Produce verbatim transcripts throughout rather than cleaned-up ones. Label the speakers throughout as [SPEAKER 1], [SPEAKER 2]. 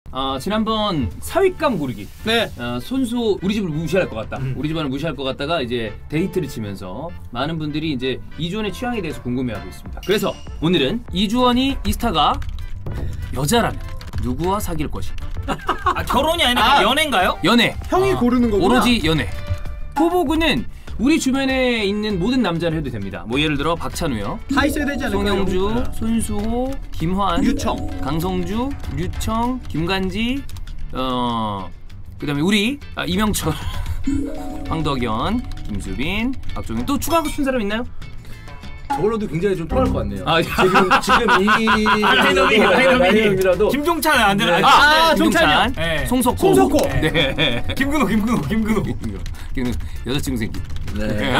[SPEAKER 1] 어, 지난번 사윗감 고르기.
[SPEAKER 2] 네.
[SPEAKER 1] 어, 손수 우리 집을 무시할 것 같다.
[SPEAKER 2] 음.
[SPEAKER 1] 우리 집안을 무시할 것 같다가 이제 데이트를 치면서 많은 분들이 이제 이주원의 취향에 대해서 궁금해하고 있습니다. 그래서 오늘은 이주원이 이스타가 여자라면 누구와 사귈 것인가?
[SPEAKER 3] 아, 결혼이 아니라
[SPEAKER 2] 아.
[SPEAKER 3] 연애인가요?
[SPEAKER 1] 연애.
[SPEAKER 2] 형이
[SPEAKER 1] 아,
[SPEAKER 2] 고르는 거구나.
[SPEAKER 1] 오로지 연애. 후보군은 우리 주변에 있는 모든 남자를 해도 됩니다. 뭐 예를 들어 박찬우요,
[SPEAKER 2] 다 있어야 되지 않을까요?
[SPEAKER 1] 송영주, 손수호, 김환,
[SPEAKER 2] 유청,
[SPEAKER 1] 강성주, 류청, 김간지, 어 그다음에 우리 아, 이명철, 황덕연, 김수빈, 박종윤. 또 추가하고 싶은 사람 있나요?
[SPEAKER 4] 저걸로도 굉장히 좀 통할 것 같네요.
[SPEAKER 1] 아,
[SPEAKER 4] 지금 지금 이
[SPEAKER 3] 라인업이 라인업이
[SPEAKER 4] 라인업이라도
[SPEAKER 3] 김종찬 안 되나?
[SPEAKER 1] 아,
[SPEAKER 2] 아,
[SPEAKER 1] 김종찬,
[SPEAKER 3] 네.
[SPEAKER 1] 송석호,
[SPEAKER 2] 송석호.
[SPEAKER 1] 네.
[SPEAKER 3] 김근호, 김근호, 김근호.
[SPEAKER 1] 김근호. 여자친구 생기.
[SPEAKER 4] 네.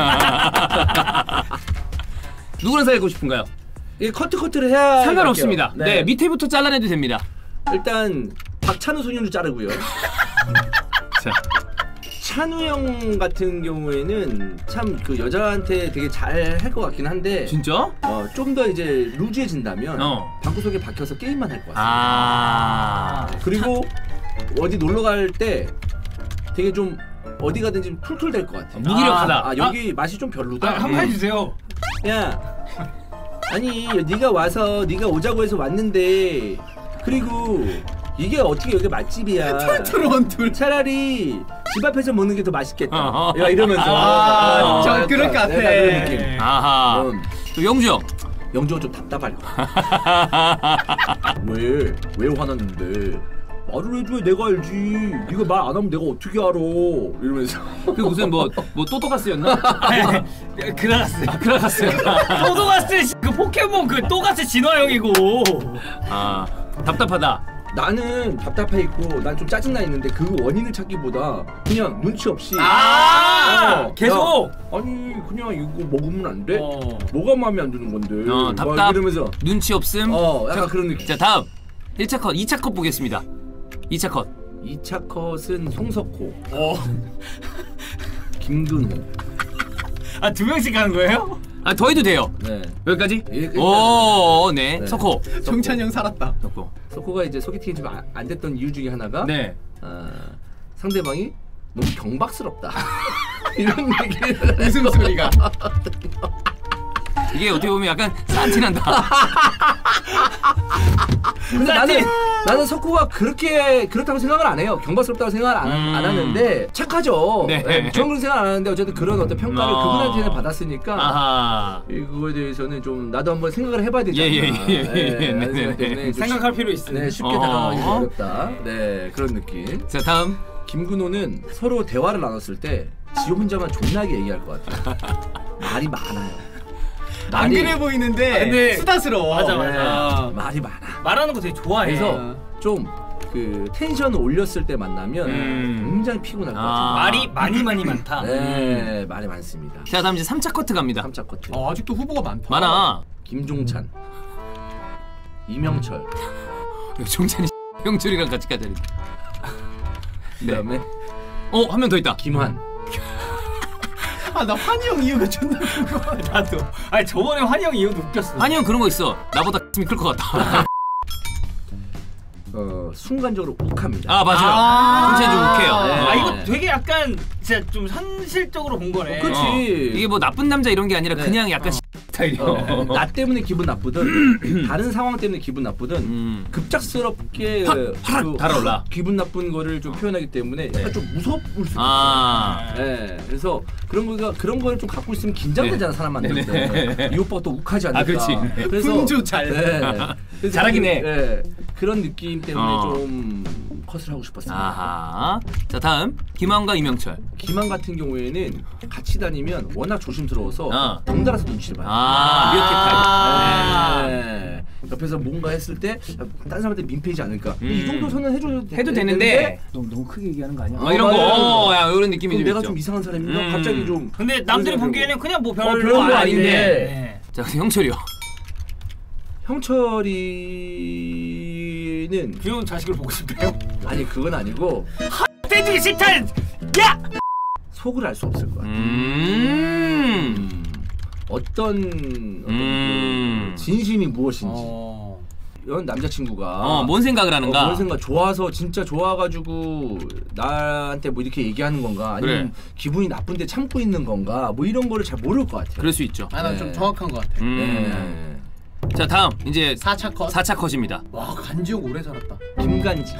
[SPEAKER 1] 누구랑 사귀고 싶은가요?
[SPEAKER 4] 이 커트 커트를 해야
[SPEAKER 1] 상관없습니다.
[SPEAKER 4] 네.
[SPEAKER 1] 네, 밑에부터 잘라내도 됩니다.
[SPEAKER 4] 일단 박찬우 손윤주 자르고요.
[SPEAKER 1] 자,
[SPEAKER 4] 찬우 형 같은 경우에는 참 그 여자한테 되게 잘 할 것 같긴 한데
[SPEAKER 1] 진짜?
[SPEAKER 4] 어, 좀 더 이제 루즈해진다면
[SPEAKER 1] 어.
[SPEAKER 4] 방구석에 박혀서 게임만 할 것 같아요.
[SPEAKER 1] 아,
[SPEAKER 4] 그리고 어디 놀러 갈 때 되게 좀 어디 가든지 툴툴 될 것 같아.
[SPEAKER 1] 무기력하다.
[SPEAKER 4] 아, 아 여기 맛이 좀 별로다.
[SPEAKER 3] 아, 한번 해주세요.
[SPEAKER 4] 야, 아니 네가 와서 네가 오자고 해서 왔는데 그리고 이게 어떻게 여기 맛집이야?
[SPEAKER 2] 트론 둘.
[SPEAKER 4] 차라리 집 앞에서 먹는 게 더 맛있겠다.
[SPEAKER 1] 어허.
[SPEAKER 4] 야 이러면서.
[SPEAKER 2] 아, 저
[SPEAKER 4] 약간,
[SPEAKER 2] 그럴 것 같아.
[SPEAKER 4] 약간 그런 느낌.
[SPEAKER 1] 아하.
[SPEAKER 4] 음,
[SPEAKER 1] 또 영주 형.
[SPEAKER 4] 영주가 좀 답답할 거야. 왜? 왜 화났는데? 말을 해줘야 내가 알지. 네가 말 안 하면 내가 어떻게 알아? 이러면서.
[SPEAKER 1] 그 무슨 뭐 뭐 또또가스였나?
[SPEAKER 3] 그라가스.
[SPEAKER 1] 아, 그라가스였나?
[SPEAKER 3] 또도가스 그 포켓몬 그 또가스 진화형이고.
[SPEAKER 1] 아, 답답하다.
[SPEAKER 4] 나는 답답해 있고 난 좀 짜증나 있는데 그 원인을 찾기보다 그냥 눈치 없이
[SPEAKER 3] 아,
[SPEAKER 4] 어,
[SPEAKER 3] 계속.
[SPEAKER 4] 야, 아니 그냥 이거 먹으면 안 돼?
[SPEAKER 3] 어.
[SPEAKER 4] 뭐가 마음에 안 드는 건데?
[SPEAKER 1] 어,
[SPEAKER 4] 막
[SPEAKER 1] 답답.
[SPEAKER 4] 이러면서
[SPEAKER 1] 눈치 없음.
[SPEAKER 4] 어 약간 그런 느낌.
[SPEAKER 1] 자, 다음. 일 차 컷, 이 차 컷 보겠습니다. 이 차 컷.
[SPEAKER 4] 이 차 컷은 송석호,
[SPEAKER 3] 어.
[SPEAKER 4] 김근호.
[SPEAKER 3] 아, 두 명씩 가는 거예요?
[SPEAKER 1] 아, 더 해도 돼요.
[SPEAKER 4] 네.
[SPEAKER 1] 여기까지?
[SPEAKER 4] 예, 일단-
[SPEAKER 1] 오, 네.
[SPEAKER 4] 네.
[SPEAKER 1] 석호.
[SPEAKER 2] 종찬 형 살았다.
[SPEAKER 1] 석호.
[SPEAKER 4] 석호가 이제 소개팅이 좀 안 됐던 이유 중에 하나가
[SPEAKER 1] 네.
[SPEAKER 4] 어, 상대방이 너무 경박스럽다. 이런 얘기.
[SPEAKER 2] 웃음소리가.
[SPEAKER 1] 이게 어떻게 보면 약간 싼티난다.
[SPEAKER 4] 근데 나는 나는 석호가 그렇게 그렇다고 생각을 안 해요. 경박스럽다고 생각을 안,
[SPEAKER 1] 음.
[SPEAKER 4] 안 하는데 착하죠.
[SPEAKER 1] 네.
[SPEAKER 4] 네. 저는 그런 생각 안 하는데 어쨌든 그런 어떤 평가를
[SPEAKER 1] 어.
[SPEAKER 4] 그분한테는 받았으니까
[SPEAKER 1] 아하.
[SPEAKER 4] 이거에 대해서는 좀 나도 한번 생각을 해봐야 되지
[SPEAKER 1] 예,
[SPEAKER 4] 않나.
[SPEAKER 1] 예, 예, 예,
[SPEAKER 4] 네,
[SPEAKER 1] 네,
[SPEAKER 4] 라는
[SPEAKER 1] 네,
[SPEAKER 4] 생각 때문에
[SPEAKER 1] 네.
[SPEAKER 4] 좀
[SPEAKER 3] 생각할 필요 있어.
[SPEAKER 4] 네, 쉽게
[SPEAKER 1] 어.
[SPEAKER 4] 다가가기 어렵다. 네, 그런 느낌.
[SPEAKER 1] 자, 다음.
[SPEAKER 4] 김근호는 서로 대화를 나눴을 때 지 혼자만 존나게 얘기할 것 같아요. 말이 많아요.
[SPEAKER 2] 안 그래 보이는데
[SPEAKER 3] 아, 근데-
[SPEAKER 2] 수다스러워.
[SPEAKER 3] 맞아,
[SPEAKER 4] 네,
[SPEAKER 3] 맞아.
[SPEAKER 4] 말이 많아.
[SPEAKER 3] 말하는 거 되게 좋아해.
[SPEAKER 4] 그래서 좀 그 텐션을 올렸을 때 만나면
[SPEAKER 1] 음.
[SPEAKER 4] 굉장히 피곤할 것
[SPEAKER 1] 아.
[SPEAKER 4] 같아요.
[SPEAKER 3] 말이 많이 많이 많다.
[SPEAKER 4] 네, 말이 많습니다.
[SPEAKER 1] 자, 다음 이제 삼 차 커트 갑니다.
[SPEAKER 4] 삼 차 커트.
[SPEAKER 2] 어, 아직도 후보가 많다.
[SPEAKER 1] 많아.
[SPEAKER 4] 김종찬, 이명철,
[SPEAKER 1] 종찬이 형철이랑 같이 가자. 네.
[SPEAKER 4] 그다음에
[SPEAKER 1] 어, 한 명 더 있다.
[SPEAKER 4] 김환.
[SPEAKER 2] 아, 나 환희 형 이유가 존나 궁금하다.
[SPEAKER 3] 나도. 아니 저번에 환희 형 이유도 웃겼어.
[SPEAKER 1] 한이 형 그런 거 있어. 나보다 가슴이 클 것 같다.
[SPEAKER 4] 어, 순간적으로 욱합니다.
[SPEAKER 1] 아, 맞아요.
[SPEAKER 2] 아.
[SPEAKER 1] 종찬이 좀 욱해요.
[SPEAKER 4] 네.
[SPEAKER 3] 아 이거 되게 약간 진짜 좀 현실적으로 본 거네.
[SPEAKER 4] 어, 그치.
[SPEAKER 1] 어. 이게 뭐 나쁜 남자 이런 게 아니라
[SPEAKER 4] 네.
[SPEAKER 1] 그냥 약간 스타일이요.
[SPEAKER 4] 어, 나 때문에 기분 나쁘든 다른 상황 때문에 기분 나쁘든
[SPEAKER 1] 음.
[SPEAKER 4] 급작스럽게
[SPEAKER 1] 확,
[SPEAKER 4] 그
[SPEAKER 1] 확 달아올라.
[SPEAKER 4] 기분 나쁜 거를 좀 표현하기 때문에 약간
[SPEAKER 1] 네.
[SPEAKER 4] 좀 무서울 수 있어요.
[SPEAKER 1] 아.
[SPEAKER 4] 네, 그래서 그런 거가 그런 걸 좀 갖고 있으면 긴장되잖아.
[SPEAKER 1] 네.
[SPEAKER 4] 사람 만나는데
[SPEAKER 1] 네네.
[SPEAKER 4] 이 오빠가 또 욱하지 않을까.
[SPEAKER 1] 아, 그렇지.
[SPEAKER 4] 그래서
[SPEAKER 2] 분주 잘.
[SPEAKER 4] 네. 그래서
[SPEAKER 1] 잘하긴
[SPEAKER 4] 그,
[SPEAKER 1] 해.
[SPEAKER 4] 네, 그런 느낌 때문에
[SPEAKER 1] 어.
[SPEAKER 4] 좀 컷을 하고 싶었습니다.
[SPEAKER 1] 아하. 자, 다음 김한과 이명철.
[SPEAKER 4] 김한 같은 경우에는 같이 다니면 워낙 조심스러워서
[SPEAKER 1] 어.
[SPEAKER 4] 덩달아서 눈치를 봐요.
[SPEAKER 1] 아.
[SPEAKER 4] 미어캣
[SPEAKER 1] 아.
[SPEAKER 4] 타입. 네. 옆에서 뭔가 했을 때 다른 사람한테 민폐이지 않을까.
[SPEAKER 1] 음.
[SPEAKER 4] 이 정도 선은 해줘도 되-
[SPEAKER 1] 해도 되는데
[SPEAKER 4] 너무, 너무 크게 얘기하는 거 아니야?
[SPEAKER 1] 어, 이런 거. 어, 야, 이런 느낌이
[SPEAKER 4] 그럼
[SPEAKER 1] 좀
[SPEAKER 4] 내가
[SPEAKER 1] 있죠.
[SPEAKER 4] 좀 이상한 사람인가?
[SPEAKER 1] 음.
[SPEAKER 4] 갑자기 좀.
[SPEAKER 3] 근데 남들이
[SPEAKER 4] 그런
[SPEAKER 3] 보기에는
[SPEAKER 4] 생각이
[SPEAKER 3] 그냥 뭐
[SPEAKER 4] 들고.
[SPEAKER 3] 별로
[SPEAKER 4] 어, 별거
[SPEAKER 3] 아닌데.
[SPEAKER 4] 아닌데.
[SPEAKER 1] 자, 형철이요.
[SPEAKER 4] 형철이는
[SPEAKER 3] 귀여운 자식을 보고 싶대요.
[SPEAKER 4] 아니 그건 아니고
[SPEAKER 3] 떼주기 싫단. 야.
[SPEAKER 4] 속을 알 수 없을 것 같아.
[SPEAKER 1] 음.
[SPEAKER 4] 음. 어떤, 어떤
[SPEAKER 1] 음.
[SPEAKER 4] 그 진심이 무엇인지.
[SPEAKER 3] 어.
[SPEAKER 4] 연 남자친구가
[SPEAKER 1] 어, 뭔 생각을 하는가?
[SPEAKER 4] 어, 뭔 생각 좋아서 진짜 좋아가지고 나한테 뭐 이렇게 얘기하는 건가 아니면
[SPEAKER 1] 그래.
[SPEAKER 4] 기분이 나쁜데 참고 있는 건가 뭐 이런 거를 잘 모를 것 같아요.
[SPEAKER 1] 그럴 수 있죠.
[SPEAKER 2] 아, 난 좀
[SPEAKER 4] 네.
[SPEAKER 2] 정확한 것 같아.
[SPEAKER 1] 음. 자 다음 이제
[SPEAKER 2] 사 차 컷.
[SPEAKER 1] 사 차 컷입니다.
[SPEAKER 2] 와, 간지용 오래 살았다.
[SPEAKER 4] 김간지,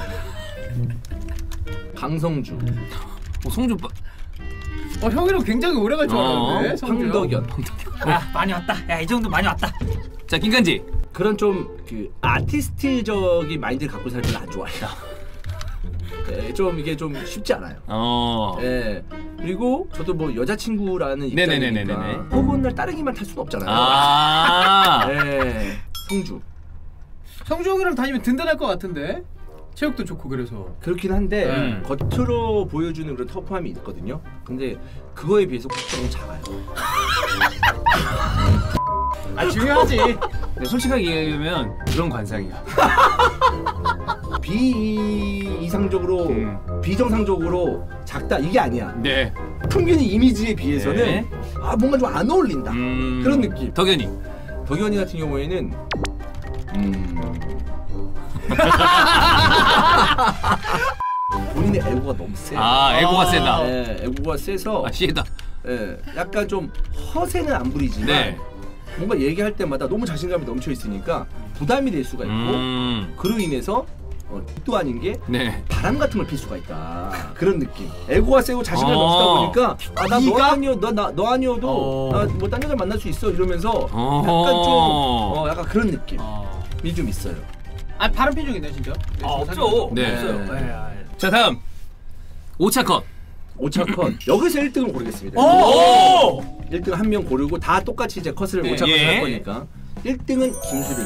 [SPEAKER 4] 강성주,
[SPEAKER 1] 어, 송주 빠...
[SPEAKER 2] 어, 형이랑 굉장히 오래 갈 줄
[SPEAKER 1] 어,
[SPEAKER 2] 알았는데. 성주 형.
[SPEAKER 4] 황덕연
[SPEAKER 3] 야 많이 왔다. 야 이 정도 많이 왔다.
[SPEAKER 1] 자 김간지.
[SPEAKER 4] 그런 좀 그 아티스트적인 마인드를 갖고 살 때는 안 좋아해요. 네, 좀 이게 좀 쉽지 않아요.
[SPEAKER 1] 어.
[SPEAKER 4] 예. 그리고 저도 뭐 여자친구라는 입장이니까
[SPEAKER 1] 네네네네네.
[SPEAKER 4] 허구한 날 따르기만 탈 수는 없잖아요.
[SPEAKER 1] 아.
[SPEAKER 4] 예. 성주.
[SPEAKER 2] 성주 형이랑 다니면 든든할 것 같은데. 체력도 좋고 그래서.
[SPEAKER 4] 그렇긴 한데
[SPEAKER 1] 음.
[SPEAKER 4] 겉으로 보여주는 그런 터프함이 있거든요. 근데 그거에 비해서 너무 작아요.
[SPEAKER 2] 아, 중요하지.
[SPEAKER 1] 네, 솔직하게 얘기하면 그런 관상이야.
[SPEAKER 4] 비이상적으로
[SPEAKER 1] 음.
[SPEAKER 4] 비정상적으로 작다 이게 아니야.
[SPEAKER 1] 네.
[SPEAKER 4] 풍균이 이미지에 비해서는
[SPEAKER 1] 네.
[SPEAKER 4] 아 뭔가 좀 안 어울린다.
[SPEAKER 1] 음...
[SPEAKER 4] 그런 느낌.
[SPEAKER 1] 덕현이.
[SPEAKER 4] 덕현이 같은 경우에는 음 본인의 에고가 너무 세.
[SPEAKER 1] 아 에고가 세다.
[SPEAKER 4] 네, 에고가 세서
[SPEAKER 1] 아 시에다.
[SPEAKER 4] 예, 약간 좀 허세는 안 부리지만
[SPEAKER 1] 네.
[SPEAKER 4] 뭔가 얘기할 때마다 너무 자신감이 넘쳐 있으니까 부담이 될 수가 있고
[SPEAKER 1] 음.
[SPEAKER 4] 그로 인해서 어, 또 아닌 게
[SPEAKER 1] 네.
[SPEAKER 4] 바람 같은 걸 필 수가 있다. 그런 느낌. 에고가 세고 자신감이
[SPEAKER 1] 어.
[SPEAKER 4] 넘치다 보니까 아, 나 너
[SPEAKER 2] 네가?
[SPEAKER 4] 아니어 너너 너 아니어도
[SPEAKER 2] 어.
[SPEAKER 4] 나 뭐 딴 여자 만날 수 있어 이러면서
[SPEAKER 1] 어.
[SPEAKER 4] 약간 좀 어, 약간 그런 느낌이
[SPEAKER 2] 어.
[SPEAKER 4] 좀 있어요.
[SPEAKER 2] 아, 바람 핀 적 있나요, 진짜?
[SPEAKER 3] 아 없죠.
[SPEAKER 1] 네.
[SPEAKER 3] 없어요. 예, 예.
[SPEAKER 1] 자 다음 오 차 컷.
[SPEAKER 4] 오차 컷 여기서 일 등을 고르겠습니다.
[SPEAKER 1] 오!
[SPEAKER 4] 일 등 한 명 고르고 다 똑같이 이제 컷을
[SPEAKER 2] 네.
[SPEAKER 4] 오차 컷을
[SPEAKER 1] 예.
[SPEAKER 4] 할 거니까 일 등은 김수빈.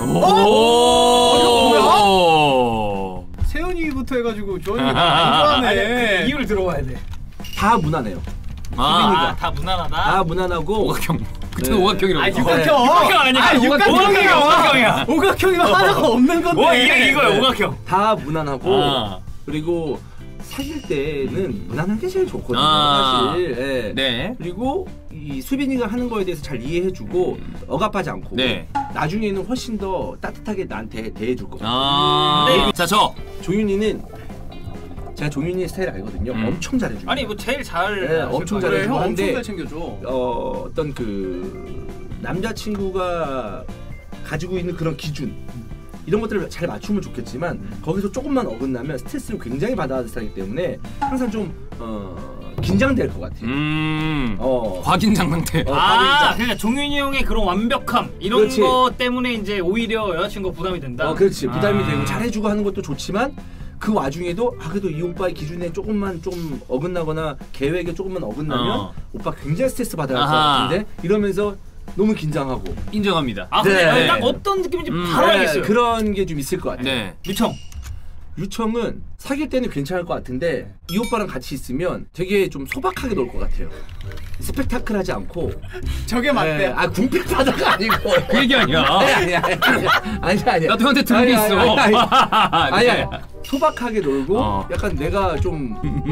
[SPEAKER 1] 오!
[SPEAKER 2] 세연이부터 해가지고 주원이가 안
[SPEAKER 3] 아니,
[SPEAKER 2] 좋아하네.
[SPEAKER 3] 그 이유를 들어봐야 돼.
[SPEAKER 4] 다 무난해요.
[SPEAKER 1] 아,
[SPEAKER 3] 아, 다 무난하다.
[SPEAKER 4] 다 무난하고
[SPEAKER 1] 오각형. 그때
[SPEAKER 4] 네.
[SPEAKER 1] 오각형이라고.
[SPEAKER 2] 아,
[SPEAKER 1] 했어.
[SPEAKER 2] 육각형.
[SPEAKER 3] 육각형 아니야.
[SPEAKER 2] 아, 육각형이야.
[SPEAKER 3] 오각형이야.
[SPEAKER 2] 오각형이면 하나가 없는 건데.
[SPEAKER 3] 오 이게 이거야 오각형.
[SPEAKER 4] 다 무난하고
[SPEAKER 1] 아.
[SPEAKER 4] 그리고 사귈 때는 무난한 게 제일 좋거든요.
[SPEAKER 1] 아.
[SPEAKER 4] 사실. 예.
[SPEAKER 1] 네.
[SPEAKER 4] 그리고 이 수빈이가 하는 거에 대해서 잘 이해해주고 억압하지 않고
[SPEAKER 1] 네.
[SPEAKER 4] 나중에는 훨씬 더 따뜻하게 나한테 대해줄 거거든요.
[SPEAKER 1] 아.
[SPEAKER 3] 네.
[SPEAKER 1] 자 저.
[SPEAKER 4] 종윤이는 제가 종윤이 스타일 알거든요.
[SPEAKER 1] 음.
[SPEAKER 4] 엄청 잘해줘요.
[SPEAKER 3] 아니 뭐 제일 잘.
[SPEAKER 4] 네, 엄청
[SPEAKER 2] 그래,
[SPEAKER 4] 잘해주고
[SPEAKER 2] 형 엄청
[SPEAKER 4] 한데
[SPEAKER 2] 잘 챙겨줘.
[SPEAKER 4] 어, 어떤 그 남자친구가 가지고 있는 그런 기준 이런 것들을 잘 맞추면 좋겠지만 거기서 조금만 어긋나면 스트레스를 굉장히 받아야 하기 때문에 항상 좀 어, 긴장될 것 같아요.
[SPEAKER 1] 음.
[SPEAKER 4] 어.
[SPEAKER 1] 과긴장 상태.
[SPEAKER 4] 어,
[SPEAKER 3] 아,
[SPEAKER 4] 과긴장.
[SPEAKER 3] 그러니까 종윤이 형의 그런 완벽함 이런
[SPEAKER 4] 그렇지.
[SPEAKER 3] 거 때문에 이제 오히려 여자친구가 부담이 된다.
[SPEAKER 4] 어, 그렇지. 부담이
[SPEAKER 1] 아.
[SPEAKER 4] 되고 잘해주고 하는 것도 좋지만 그 와중에도 아 그래도 이 오빠의 기준에 조금만 좀 어긋나거나 계획에 조금만 어긋나면
[SPEAKER 1] 어.
[SPEAKER 4] 오빠 굉장히 스트레스 받아야 할 것
[SPEAKER 1] 아하.
[SPEAKER 4] 같은데 이러면서 너무 긴장하고
[SPEAKER 1] 인정합니다.
[SPEAKER 3] 아 근데
[SPEAKER 4] 네.
[SPEAKER 3] 딱 어떤 느낌인지
[SPEAKER 1] 음.
[SPEAKER 3] 바로
[SPEAKER 4] 네,
[SPEAKER 3] 알겠어요.
[SPEAKER 4] 그런 게 좀 있을 것 같아요.
[SPEAKER 1] 네.
[SPEAKER 3] 유청.
[SPEAKER 4] 유청은 사귈 때는 괜찮을 것 같은데 이 오빠랑 같이 있으면 되게 좀 소박하게 놀 것 같아요. 스펙타클하지 않고
[SPEAKER 2] 저게 맞대.
[SPEAKER 4] 네, 아 궁핍 바다가 아니고
[SPEAKER 1] 그 얘기 아니야.
[SPEAKER 4] 아니 아니 아니 아니 아니
[SPEAKER 1] 나도 형한테 들은 게
[SPEAKER 4] 아니,
[SPEAKER 1] 있어.
[SPEAKER 4] 아니, 아니, 아니,
[SPEAKER 1] 네.
[SPEAKER 4] 아니, 소박하게 놀고
[SPEAKER 1] 어.
[SPEAKER 4] 약간 내가 좀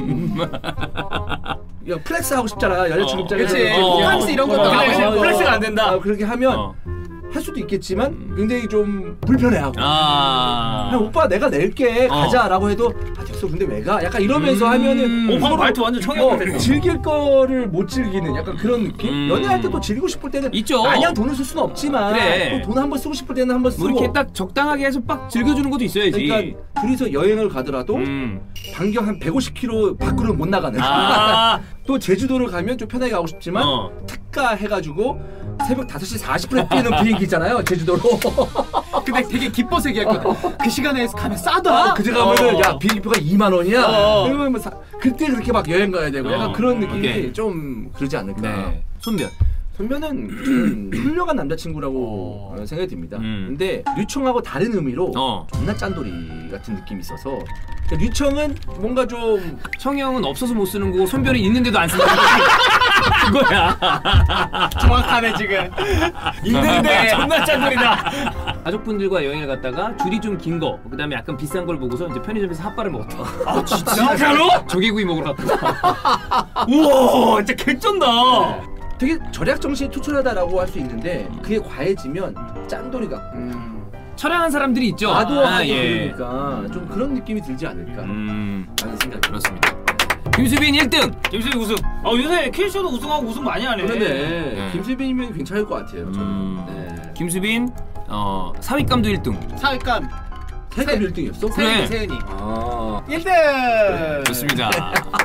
[SPEAKER 4] 야, 플렉스 하고 싶잖아 여자친구
[SPEAKER 1] 어.
[SPEAKER 4] 입장에서
[SPEAKER 2] 그치.
[SPEAKER 1] 어.
[SPEAKER 2] 호캉스 이런 것도
[SPEAKER 3] 어,
[SPEAKER 2] 하고
[SPEAKER 3] 그래,
[SPEAKER 2] 싶어.
[SPEAKER 3] 그래. 플렉스가 안 된다.
[SPEAKER 4] 아, 그렇게 하면
[SPEAKER 1] 어.
[SPEAKER 4] 할 수도 있겠지만 굉장히 좀 불편해하고
[SPEAKER 1] 아.
[SPEAKER 4] 그냥 오빠 내가 낼게
[SPEAKER 1] 어.
[SPEAKER 4] 가자라고 해도 아 됐어 근데 왜 가? 약간 이러면서
[SPEAKER 1] 음.
[SPEAKER 4] 하면은
[SPEAKER 3] 오, 방금
[SPEAKER 4] 서로
[SPEAKER 3] 말투 완전
[SPEAKER 4] 어,
[SPEAKER 3] 청약형 됐네.
[SPEAKER 4] 즐길 거를 못 즐기는 약간 그런 느낌?
[SPEAKER 1] 음.
[SPEAKER 4] 연애할 때도 즐기고 싶을 때는
[SPEAKER 1] 있죠.
[SPEAKER 4] 마냥 돈을 쓸 수는 없지만
[SPEAKER 1] 그래.
[SPEAKER 4] 또 돈 한 번 쓰고 싶을 때는 한 번 쓰고
[SPEAKER 1] 뭐 이렇게 딱 적당하게 해서 빡 즐겨주는 것도 있어야지.
[SPEAKER 4] 그러니까 둘이서 여행을 가더라도
[SPEAKER 1] 음.
[SPEAKER 4] 반경 한 백오십 킬로미터 밖으로 못 나가는
[SPEAKER 3] 아,
[SPEAKER 4] 또 제주도를 가면 좀 편하게 가고 싶지만
[SPEAKER 1] 어.
[SPEAKER 4] 특가 해가지고 새벽 다섯 시 사십 분에 뛰는 비행기 있잖아요 제주도로
[SPEAKER 2] 근데 되게 기뻐서 얘기했거든. 그 시간에 가면 싸다.
[SPEAKER 4] 아, 그제 가면은
[SPEAKER 1] 어.
[SPEAKER 4] 야 비행기표가 이만 원이야.
[SPEAKER 2] 어.
[SPEAKER 4] 그러면 뭐 사, 그때 그렇게 막 여행 가야 되고 약간
[SPEAKER 1] 어.
[SPEAKER 4] 그런 느낌이
[SPEAKER 1] 오케이.
[SPEAKER 4] 좀 그러지 않을까.
[SPEAKER 1] 네. 손변.
[SPEAKER 4] 선배는 좀 훌륭한 남자친구라고 어, 생각이 듭니다.
[SPEAKER 1] 음.
[SPEAKER 4] 근데 류청하고 다른 의미로
[SPEAKER 1] 어.
[SPEAKER 4] 존나 짠돌이 같은 느낌이 있어서 류청은 뭔가 좀
[SPEAKER 1] 청형은 없어서 못 쓰는 거고 손변이 있는데도 안 쓰는 거. 그거야.
[SPEAKER 2] 정확하네 지금.
[SPEAKER 3] 있는데 존나 짠돌이다.
[SPEAKER 1] 가족분들과 여행을 갔다가 줄이 좀 긴 거, 그다음에 약간 비싼 걸 보고서 이제 편의점에서 핫바를 먹었다.
[SPEAKER 3] 아 진짜로?
[SPEAKER 1] 조개구이 먹으러 갔다.
[SPEAKER 3] 우와 진짜 개쩐다.
[SPEAKER 4] 되게 절약 정신이 투철하다라고 할 수 있는데 그게 과해지면 짠돌이 같고
[SPEAKER 2] 음.
[SPEAKER 1] 철량한 사람들이 있죠.
[SPEAKER 4] 나도
[SPEAKER 1] 아,
[SPEAKER 4] 하고
[SPEAKER 1] 예.
[SPEAKER 4] 그러니까 좀 그런 느낌이 들지 않을까
[SPEAKER 1] 음,
[SPEAKER 4] 라는 생각이
[SPEAKER 1] 그렇습니다. 김수빈 일 등.
[SPEAKER 3] 김수빈 우승. 아 요새 킬쇼도 우승하고 우승 많이 하네.
[SPEAKER 4] 그러네.
[SPEAKER 1] 네.
[SPEAKER 4] 김수빈이면 괜찮을 것 같아요. 저는.
[SPEAKER 1] 음,
[SPEAKER 4] 네.
[SPEAKER 1] 김수빈 어, 사윗감도 일 등.
[SPEAKER 2] 사윗감
[SPEAKER 4] 태감 일 등이었어?
[SPEAKER 1] 그래.
[SPEAKER 2] 세은이 세은이
[SPEAKER 4] 아.
[SPEAKER 2] 일 등
[SPEAKER 1] 좋습니다.